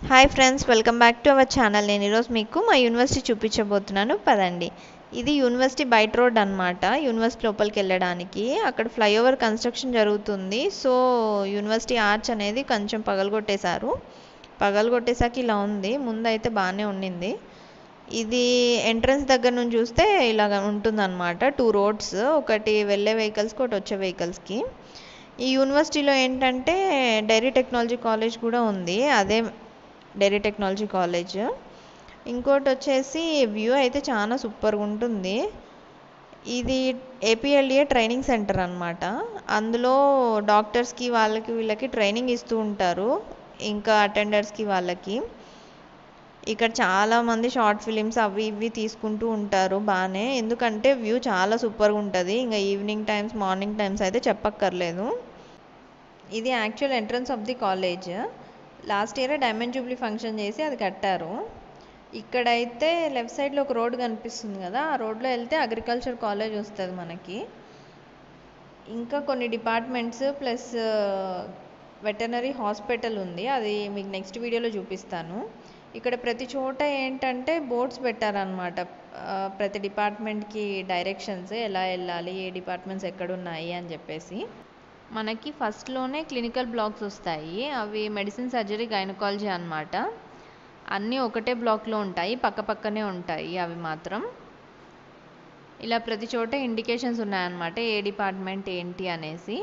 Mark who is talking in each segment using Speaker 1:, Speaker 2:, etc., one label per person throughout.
Speaker 1: Hi friends, welcome back to our channel. నేను ఈరోజు మీకు మా యూనివర్సిటీ చూపించబోతున్నాను. పదండి. ఇది యూనివర్సిటీ బయట రోడ్ అనమాట. యూనివర్సిటీ లోపలికి వెళ్ళడానికి అక్కడ ఫ్లైఓవర్ కన్స్ట్రక్షన్ జరుగుతుంది. సో యూనివర్సిటీ ఆర్చ్ అనేది కొంచెం పగలగొట్టేసాక ఇలా ఉంది. ముందు అయితే బాగానే ఉండింది. ఇది ఎంట్రన్స్ దగ్గర నుంచి చూస్తే ఇలాగ ఉంటుందన్నమాట. 2 రోడ్స్, ఒకటి వెళ్ళే వెహికల్స్కి, ఒకటి వచ్చే వెహికల్స్కి. ఈ యూనివర్సిటీలో ఏంటంటే డైరీ టెక్నాలజీ కాలేజ్ కూడా ఉంది. అదే డైరీ టెక్నాలజీ కాలేజ్. ఇంకోటి వచ్చేసి వ్యూ అయితే చాలా సూపర్గా ఉంటుంది. ఇది ఏపీఎల్ఏ ట్రైనింగ్ సెంటర్ అనమాట. అందులో డాక్టర్స్కి వీళ్ళకి ట్రైనింగ్ ఇస్తూ ఉంటారు, ఇంకా అటెండర్స్కి వాళ్ళకి. ఇక్కడ చాలామంది షార్ట్ ఫిలిమ్స్ అవి ఇవి తీసుకుంటూ ఉంటారు బాగానే, ఎందుకంటే వ్యూ చాలా సూపర్గా ఉంటుంది. ఇంకా ఈవినింగ్ టైమ్స్, మార్నింగ్ టైమ్స్ అయితే చెప్పక్కర్లేదు. ఇది actual entrance of the college. Last year diamond jubilee function చేసి అది కట్టారు. ఇక్కడైతే లెఫ్ట్ సైడ్లో ఒక రోడ్ కనిపిస్తుంది కదా, ఆ రోడ్లో వెళ్తే అగ్రికల్చర్ కాలేజ్ వస్తుంది మనకి. ఇంకా కొన్ని డిపార్ట్మెంట్స్ ప్లస్ వెటర్నరీ హాస్పిటల్ ఉంది, అది మీకు నెక్స్ట్ వీడియోలో చూపిస్తాను. ఇక్కడ ప్రతి చోట ఏంటంటే బోర్డ్స్ పెట్టారనమాట. ప్రతి డిపార్ట్మెంట్కి డైరెక్షన్స్, ఎలా వెళ్ళాలి, ఏ డిపార్ట్మెంట్స్ ఎక్కడున్నాయి అని చెప్పేసి. మనకి ఫస్ట్లోనే క్లినికల్ బ్లాక్స్ వస్తాయి. అవి మెడిసిన్, సర్జరీ, గైనకాలజీ అన్నమాట. అన్నీ ఒకటే బ్లాక్లో ఉంటాయి, పక్కనే ఉంటాయి అవి మాత్రం. ఇలా ప్రతి చోట ఇండికేషన్స్ ఉన్నాయన్నమాట, ఏ డిపార్ట్మెంట్ ఏంటి అనేసి.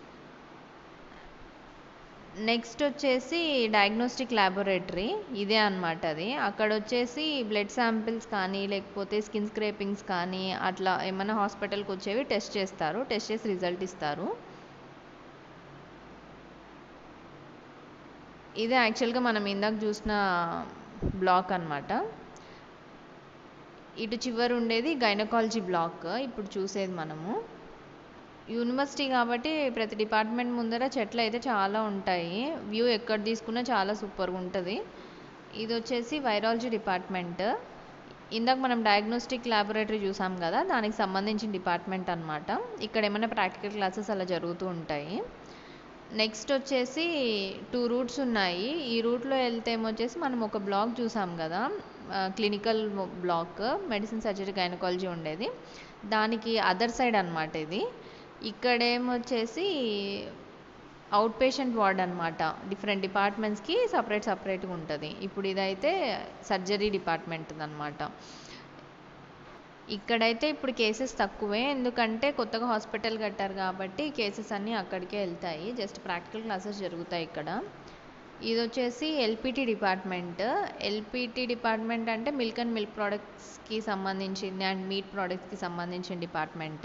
Speaker 1: నెక్స్ట్ వచ్చేసి డయాగ్నోస్టిక్ ల్యాబొరేటరీ, ఇదే అన్నమాట. అది అక్కడ వచ్చేసి బ్లడ్ శాంపిల్స్ కానీ లేకపోతే స్కిన్ స్క్రేపింగ్స్ కానీ అట్లా ఏమైనా హాస్పిటల్కి వచ్చేవి టెస్ట్ చేసి రిజల్ట్ ఇస్తారు. ఇదే యాక్చువల్గా మనం ఇందాక చూసిన బ్లాక్ అన్నమాట. ఇటు చివరి ఉండేది గైనకాలజీ బ్లాక్, ఇప్పుడు చూసేది మనము. యూనివర్సిటీ కాబట్టి ప్రతి డిపార్ట్మెంట్ ముందర చెట్లు అయితే చాలా ఉంటాయి. వ్యూ ఎక్కడ తీసుకున్నా చాలా సూపర్గా ఉంటుంది. ఇది వచ్చేసి వైరాలజీ డిపార్ట్మెంట్. ఇందాక మనం డయాగ్నోస్టిక్ ల్యాబొరేటరీ చూసాం కదా, దానికి సంబంధించిన డిపార్ట్మెంట్ అన్నమాట. ఇక్కడ ఏమైనా ప్రాక్టికల్ క్లాసెస్ అలా జరుగుతూ ఉంటాయి. నెక్స్ట్ వచ్చేసి 2 రూట్స్ ఉన్నాయి. ఈ రూట్లో వెళ్తే ఏమొచ్చేసి మనం ఒక బ్లాక్ చూసాం కదా, clinical block, medicine, surgery, gynaecology ఉండేది. దానికి అదర్ సైడ్ అన్నమాట ఇది. ఇక్కడేమొచ్చేసి అవుట్ పేషెంట్ వార్డ్ అనమాట. డిఫరెంట్ డిపార్ట్మెంట్స్కి సపరేట్గా ఉంటుంది. ఇప్పుడు ఇదైతే సర్జరీ డిపార్ట్మెంట్ అనమాట. ఇక్కడైతే ఇప్పుడు కేసెస్ తక్కువే, ఎందుకంటే కొత్తగా హాస్పిటల్ కట్టారు కాబట్టి కేసెస్ అన్నీ అక్కడికే వెళ్తాయి. జస్ట్ ప్రాక్టికల్ క్లాసెస్ జరుగుతాయి ఇక్కడ. ఇది వచ్చేసి ఎల్పిటి డిపార్ట్మెంట్. ఎల్పిటి డిపార్ట్మెంట్ అంటే మిల్క్ అండ్ మిల్క్ ప్రోడక్ట్స్కి సంబంధించింది అండ్ మీట్ ప్రోడక్ట్స్కి సంబంధించిన డిపార్ట్మెంట్.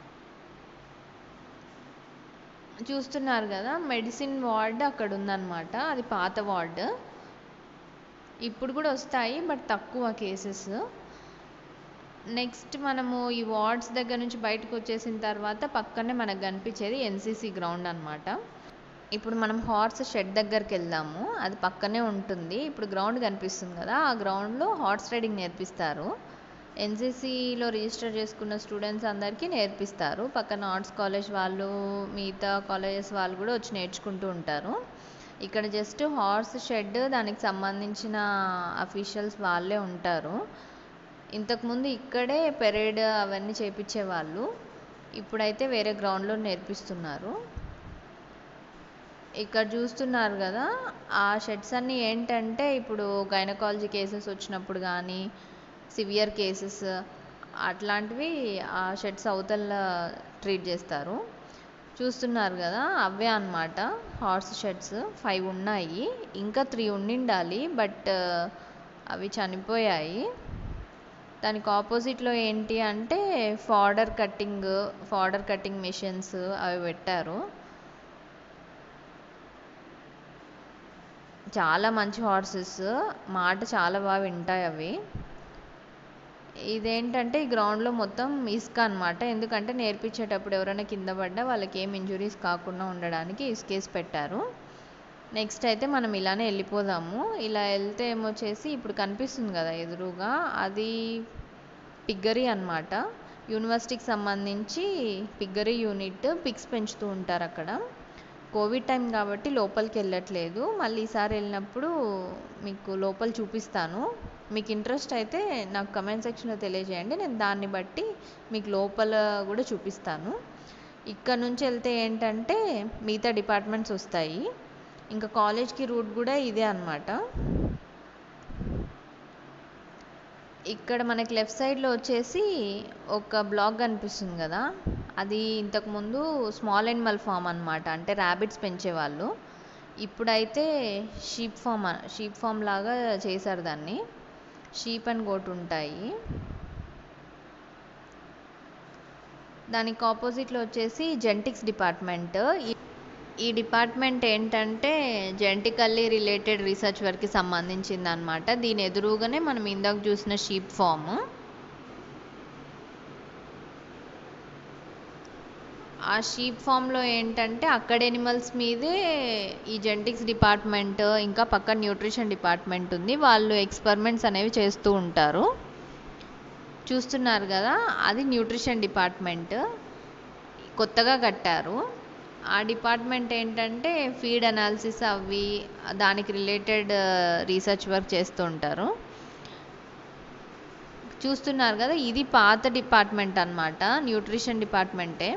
Speaker 1: చూస్తున్నారు కదా, మెడిసిన్ వార్డ్ అక్కడ ఉందన్నమాట. అది పాత వార్డ్. ఇప్పుడు కూడా వస్తాయి, బట్ తక్కువ కేసెస్. నెక్స్ట్ మనము ఈ వార్డ్స్ దగ్గర నుంచి బయటకు వచ్చేసిన తర్వాత పక్కనే మనకు కనిపించేది ఎన్సీసీ గ్రౌండ్ అనమాట. ఇప్పుడు మనం హార్స్ షెడ్ దగ్గరికి వెళ్దాము, అది పక్కనే ఉంటుంది. ఇప్పుడు గ్రౌండ్ కనిపిస్తుంది కదా, ఆ గ్రౌండ్లో హార్స్ రైడింగ్ నేర్పిస్తారు. ఎన్సీసీలో రిజిస్టర్ చేసుకున్న స్టూడెంట్స్ అందరికీ నేర్పిస్తారు. పక్కన ఆర్ట్స్ కాలేజ్ వాళ్ళు, మిగతా కాలేజెస్ వాళ్ళు కూడా వచ్చి నేర్చుకుంటూ ఉంటారు. ఇక్కడ జస్ట్ హార్స్ షెడ్, దానికి సంబంధించిన అఫీషియల్స్ వాళ్ళే ఉంటారు. ఇంతకుముందు ఇక్కడే పెరేడ్ అవన్నీ చేపించేవాళ్ళు, ఇప్పుడైతే వేరే గ్రౌండ్లో నేర్పిస్తున్నారు. ఇక్కడ చూస్తున్నారు కదా, ఆ షెడ్స్ అన్నీ ఏంటంటే ఇప్పుడు గైనకాలజీ కేసెస్ వచ్చినప్పుడు కానీ, సివియర్ కేసెస్ అట్లాంటివి ఆ షెడ్స్ అవతల ట్రీట్ చేస్తారు. చూస్తున్నారు కదా, అవే అన్నమాట హార్స్ షెడ్స్. 5 ఉన్నాయి, ఇంకా 3 ఉండిండాలి, బట్ అవి చనిపోయాయి. దానికి ఆపోజిట్లో ఏంటి అంటే ఫాడర్ కటింగ్ మిషన్స్ అవి పెట్టారు. చాలా మంచి హార్సెస్, మాట చాలా బాగా వింటాయి అవి. ఇదేంటంటే ఈ గ్రౌండ్లో మొత్తం ఇసుక అనమాట, ఎందుకంటే నేర్పించేటప్పుడు ఎవరైనా కింద పడ్డా వాళ్ళకి ఏం ఇంజురీస్ కాకుండా ఉండడానికి ఇసుకేసి పెట్టారు. నెక్స్ట్ అయితే మనం ఇలానే వెళ్ళిపోదాము. ఇలా వెళ్తే ఏమొచ్చేసి ఇప్పుడు కనిపిస్తుంది కదా ఎదురుగా, అది పిగ్గరీ అన్నమాట. యూనివర్సిటీకి సంబంధించి పిగ్గరీ యూనిట్, పిగ్స్ పెంచుతూ ఉంటారు అక్కడ. కోవిడ్ టైం కాబట్టి లోపలికి వెళ్ళట్లేదు. మళ్ళీ ఈసారి వెళ్ళినప్పుడు మీకు లోపల చూపిస్తాను. మీకు ఇంట్రెస్ట్ అయితే నాకు కమెంట్ సెక్షన్లో తెలియజేయండి. నేను దాన్ని బట్టి మీకు లోపల కూడా చూపిస్తాను. ఇక్కడ నుంచి వెళ్తే ఏంటంటే మిగతా డిపార్ట్మెంట్స్ వస్తాయి. ఇంకా కాలేజ్కి రూట్ కూడా ఇదే అన్నమాట. ఇక్కడ మనకి లెఫ్ట్ సైడ్లో వచ్చేసి ఒక బ్లాక్ కనిపిస్తుంది కదా, అది ఇంతకుముందు స్మాల్ యానిమల్ ఫామ్ అన్నమాట. అంటే ర్యాబిట్స్ పెంచేవాళ్ళు. ఇప్పుడైతే షీప్ ఫామ్ లాగా చేశారు దాన్ని. షీప్ అండ్ గోట్ ఉంటాయి. దానికి ఆపోజిట్లో వచ్చేసి జెనెటిక్స్ డిపార్ట్మెంట్. ఈ డిపార్ట్మెంట్ ఏంటంటే జెనెటికల్లీ రిలేటెడ్ రీసెర్చ్ వర్క్కి సంబంధించింది అనమాట. దీని ఎదురుగానే మనం ఇందాక చూసిన షీప్ ఫామ్. ఆ షీప్ ఫామ్లో ఏంటంటే అక్కడ ఎనిమల్స్ మీదే ఈ జెనెటిక్స్ డిపార్ట్మెంట్, ఇంకా పక్కన న్యూట్రిషన్ డిపార్ట్మెంట్ ఉంది. వాళ్ళు ఎక్స్పెరిమెంట్స్ అనేవి చేస్తూ ఉంటారు. చూస్తున్నారు కదా, అది న్యూట్రిషన్ డిపార్ట్మెంట్. కొత్తగా కట్టారు. ఆ డిపార్ట్మెంట్ ఏంటంటే ఫీడ్ అనాలిసిస్ అవి దానికి రిలేటెడ్ రీసెర్చ్ వర్క్ చేస్తూ ఉంటారు. చూస్తున్నారు కదా, ఇది పాత డిపార్ట్మెంట్ అన్నమాట, న్యూట్రిషన్ డిపార్ట్మెంటే.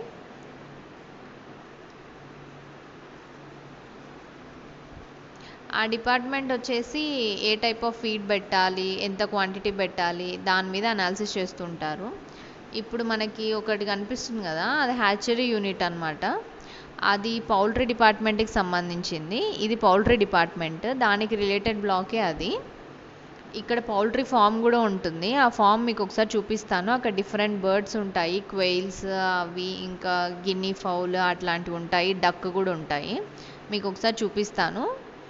Speaker 1: ఆ డిపార్ట్మెంట్ వచ్చేసి ఏ టైప్ ఆఫ్ ఫీడ్ పెట్టాలి, ఎంత క్వాంటిటీ పెట్టాలి, దాని మీద అనాలిసిస్ చేస్తుంటారు. ఇప్పుడు మనకి ఒకటి కనిపిస్తుంది కదా, అది హ్యాచరీ యూనిట్ అన్నమాట. అది పౌల్ట్రీ డిపార్ట్మెంట్కి సంబంధించింది. ఇది పౌల్ట్రీ డిపార్ట్మెంట్, దానికి రిలేటెడ్ బ్లాకే అది. ఇక్కడ పౌల్ట్రీ ఫామ్ కూడా ఉంటుంది. ఆ ఫామ్ మీకు ఒకసారి చూపిస్తాను. అక్కడ డిఫరెంట్ బర్డ్స్ ఉంటాయి, క్వెయిల్స్ అవి, ఇంకా గిన్నీ ఫౌల్ అట్లాంటివి ఉంటాయి, డక్ కూడా ఉంటాయి. మీకు ఒకసారి చూపిస్తాను.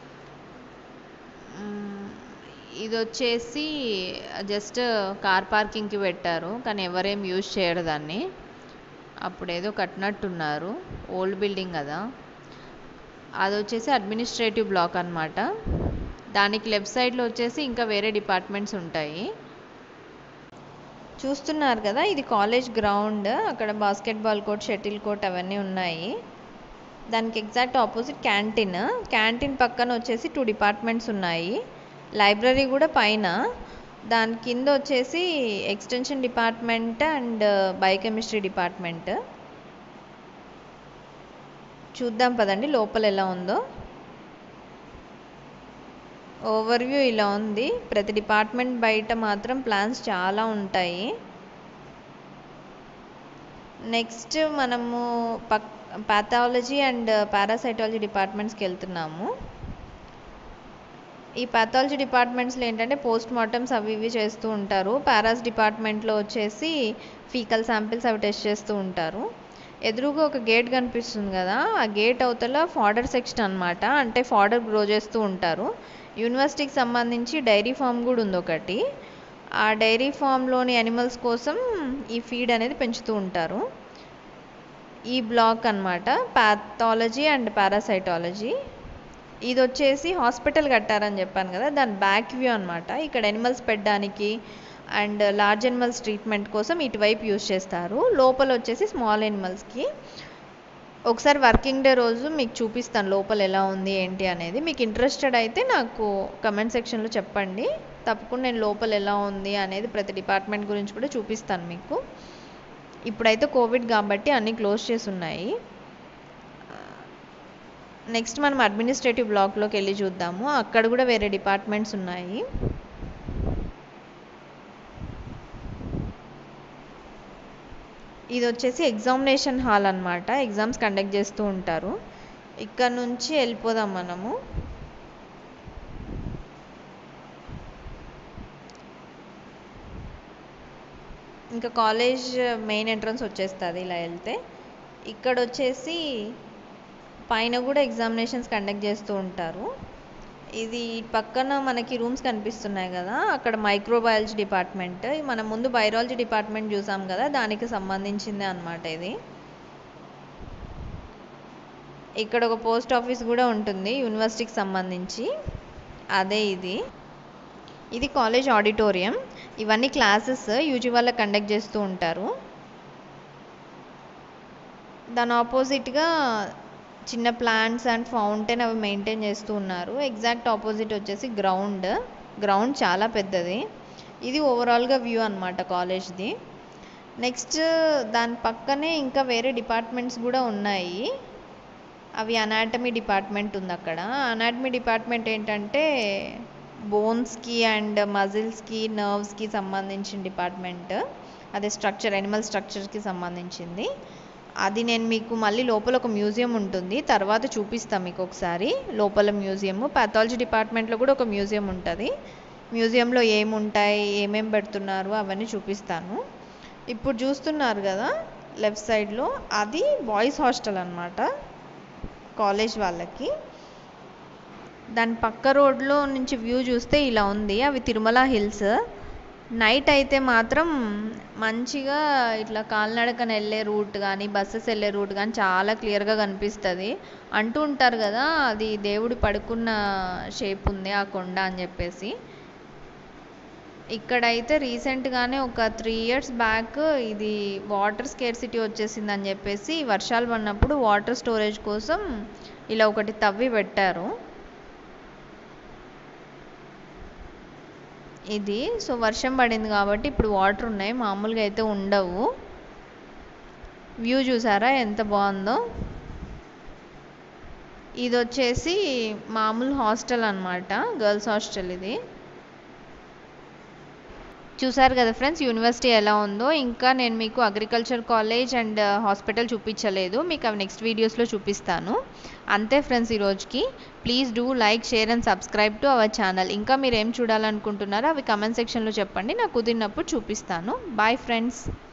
Speaker 1: ఇది వచ్చేసి జస్ట్ కార్ పార్కింగ్కి పెట్టారు, కానీ ఎవరేం యూజ్ చేయరు దాన్ని. అప్పుడు ఏదో కట్టినట్టున్నారు, ఓల్డ్ బిల్డింగ్ కదా. అది వచ్చేసి అడ్మినిస్ట్రేటివ్ బ్లాక్ అన్నమాట. దానికి లెఫ్ట్ సైడ్లో వచ్చేసి ఇంకా వేరే డిపార్ట్మెంట్స్ ఉంటాయి. చూస్తున్నారు కదా, ఇది కాలేజ్ గ్రౌండ్. అక్కడ బాస్కెట్బాల్ కోర్ట్, షటిల్ కోర్ట్ అవన్నీ ఉన్నాయి. దానికి ఎగ్జాక్ట్ ఆపోజిట్ క్యాంటీన్ పక్కన వచ్చేసి 2 డిపార్ట్మెంట్స్ ఉన్నాయి. లైబ్రరీ కూడా పైన. దాని కింద వచ్చేసి extension department and biochemistry department. చూద్దాం పదండి లోపల ఎలా ఉందో. ఓవర్వ్యూ ఇలా ఉంది. ప్రతి డిపార్ట్మెంట్ బయట మాత్రం ప్లాన్స్ చాలా ఉంటాయి. నెక్స్ట్ మనము పాథాలజీ అండ్ పారాసైటాలజీ డిపార్ట్మెంట్స్కి వెళ్తున్నాము. ఈ పాథాలజీ డిపార్ట్మెంట్స్లో ఏంటంటే పోస్ట్ మార్టమ్స్ అవి ఇవి చేస్తూ ఉంటారు. పారాస్ డిపార్ట్మెంట్లో వచ్చేసి ఫీకల్ శాంపిల్స్ అవి టెస్ట్ చేస్తూ ఉంటారు. ఎదురుగా ఒక గేట్ కనిపిస్తుంది కదా, ఆ గేట్ అవతల ఫాడర్ సెక్షన్ అన్నమాట. అంటే ఫాడర్ గ్రో చేస్తూ ఉంటారు. యూనివర్సిటీకి సంబంధించి డైరీ ఫామ్ కూడా ఉంది ఒకటి. ఆ డైరీ ఫామ్లోని యానిమల్స్ కోసం ఈ ఫీడ్ అనేది పెంచుతూ ఉంటారు. ఈ బ్లాక్ అన్నమాట పాథాలజీ అండ్ పారాసైటాలజీ. ఇది వచ్చేసి హాస్పిటల్ కట్టారని చెప్పాను కదా, దాని బ్యాక్ వ్యూ అన్నమాట. ఇక్కడ యానిమల్స్ పెట్టడానికి అండ్ లార్జ్ యానిమల్స్ ట్రీట్మెంట్ కోసం ఇటువైపు యూజ్ చేస్తారు. లోపల వచ్చేసి స్మాల్ యానిమల్స్కి. ఒకసారి వర్కింగ్ డే రోజు మీకు చూపిస్తాను లోపల ఎలా ఉంది ఏంటి అనేది. మీకు ఇంట్రెస్టెడ్ అయితే నాకు కమెంట్ సెక్షన్లో చెప్పండి. తప్పకుండా నేను లోపల ఎలా ఉంది అనేది ప్రతి డిపార్ట్మెంట్ గురించి కూడా చూపిస్తాను మీకు. ఇప్పుడైతే కోవిడ్ కాబట్టి అన్నీ క్లోజ్ చేసి ఉన్నాయి. నెక్స్ట్ మనం అడ్మినిస్ట్రేటివ్ బ్లాక్లోకి వెళ్ళి చూద్దాము. అక్కడ కూడా వేరే డిపార్ట్మెంట్స్ ఉన్నాయి. ఇది వచ్చేసి ఎగ్జామినేషన్ హాల్ అన్నమాట. ఎగ్జామ్స్ కండక్ట్ చేస్తూ ఉంటారు. ఇక్కడ నుంచి వెళ్ళిపోదాం మనము. ఇంకా కాలేజ్ మెయిన్ ఎంట్రన్స్ వచ్చేస్తుంది ఇలా వెళ్తే. ఇక్కడ వచ్చేసి పైన కూడా ఎగ్జామినేషన్స్ కండక్ట్ చేస్తూ ఉంటారు. ఇది పక్కన మనకి రూమ్స్ కనిపిస్తున్నాయి కదా, అక్కడ మైక్రోబయాలజీ డిపార్ట్మెంట్. మనం ముందు బయాలజీ డిపార్ట్మెంట్ చూసాం కదా, దానికి సంబంధించిందే అన్నమాట ఇది. ఇక్కడ ఒక పోస్ట్ ఆఫీస్ కూడా ఉంటుంది యూనివర్సిటీకి సంబంధించి, అదే ఇది. ఇది కాలేజ్ ఆడిటోరియం. ఇవన్నీ క్లాసెస్ యూజీ వల్ల కండక్ట్ చేస్తూ ఉంటారు. దాని ఆపోజిట్గా చిన్న ప్లాంట్స్ అండ్ ఫౌంటైన్ అవి మెయింటైన్ చేస్తూ ఉన్నారు. ఎగ్జాక్ట్ ఆపోజిట్ వచ్చేసి గ్రౌండ్ చాలా పెద్దది. ఇది ఓవరాల్గా వ్యూ అనమాట కాలేజ్ది. నెక్స్ట్ దాని పక్కనే ఇంకా వేరే డిపార్ట్మెంట్స్ కూడా ఉన్నాయి. అవి అనాటమీ డిపార్ట్మెంట్ ఉంది అక్కడ. అనాటమీ డిపార్ట్మెంట్ ఏంటంటే బోన్స్కి అండ్ మజిల్స్కి నర్వ్స్కి సంబంధించిన డిపార్ట్మెంట్. అదే యానిమల్ స్ట్రక్చర్స్కి సంబంధించింది. అది నేను మీకు మళ్ళీ లోపల ఒక మ్యూజియం ఉంటుంది, తర్వాత చూపిస్తాను మీకు ఒకసారి లోపల మ్యూజియం. పాథాలజీ డిపార్ట్మెంట్లో కూడా ఒక మ్యూజియం ఉంటుంది. మ్యూజియంలో ఏముంటాయి, ఏమేమి పెడుతున్నారు అవన్నీ చూపిస్తాను. ఇప్పుడు చూస్తున్నారు కదా లెఫ్ట్ సైడ్లో, అది బాయ్స్ హాస్టల్ అన్నమాట కాలేజ్ వాళ్ళకి. దాని పక్క రోడ్లో నుంచి వ్యూ చూస్తే ఇలా ఉంది. అవి తిరుమల హిల్స్. నైట్ అయితే మాత్రం మంచిగా ఇట్లా కాలినడకన వెళ్ళే రూట్ కానీ బస్సెస్ వెళ్ళే రూట్ కానీ చాలా క్లియర్గా కనిపిస్తుంది. అంటూ ఉంటారు కదా అది దేవుడు పడుకున్న షేప్ ఉంది ఆ కొండ అని చెప్పేసి. ఇక్కడైతే రీసెంట్గానే ఒక 3 years బ్యాక్ ఇది వాటర్ స్కేర్సిటీ వచ్చేసిందని చెప్పేసి వర్షాలు పడినప్పుడు వాటర్ స్టోరేజ్ కోసం ఇలా ఒకటి తవ్వి పెట్టారు. ఇది సో వర్షం పడింది కాబట్టి ఇప్పుడు వాటర్ ఉన్నాయి, మామూలుగా అయితే ఉండవు. వ్యూ చూసారా ఎంత బాగుందో. ఇది వచ్చేసి మామూలు హాస్టల్ అన్నమాట, గర్ల్స్ హాస్టల్ ఇది. చూసారు కదా ఫ్రెండ్స్ యూనివర్సిటీ ఎలా ఉందో. ఇంకా నేను మీకు అగ్రికల్చర్ కాలేజ్ అండ్ హాస్పిటల్ చూపించలేదు, మీకు అవి నెక్స్ట్ వీడియోస్లో చూపిస్తాను. అంతే ఫ్రెండ్స్ ఈరోజుకి. Please do like, share and subscribe to our channel. ఇంకా మీరు ఏం చూడాలనుకుంటున్నారో అవి కమెంట్ సెక్షన్లో చెప్పండి, నాకు కుదిరినప్పుడు చూపిస్తాను. Bye friends.